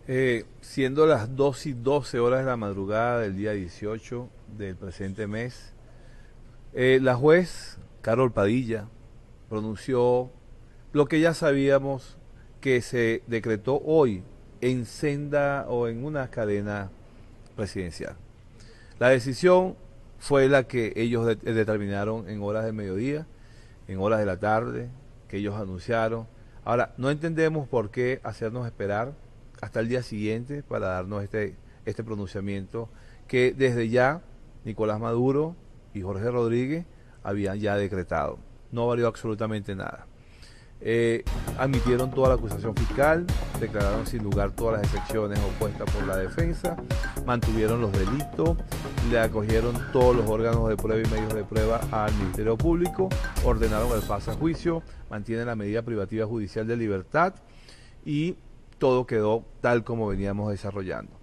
Siendo las 2:12 de la madrugada del día 18 del presente mes, la juez Carol Padilla pronunció lo que ya sabíamos que se decretó hoy en senda o en una cadena presidencial. La decisión fue la que ellos determinaron en horas del mediodía, en horas de la tarde, que ellos anunciaron. Ahora, no entendemos por qué hacernos esperar hasta el día siguiente para darnos este pronunciamiento que desde ya Nicolás Maduro y Jorge Rodríguez habían ya decretado. No valió absolutamente nada. Admitieron toda la acusación fiscal, declararon sin lugar todas las excepciones opuestas por la defensa, mantuvieron los delitos, le acogieron todos los órganos de prueba y medios de prueba al Ministerio Público, ordenaron el pase a juicio, mantienen la medida privativa judicial de libertad y todo quedó tal como veníamos desarrollando.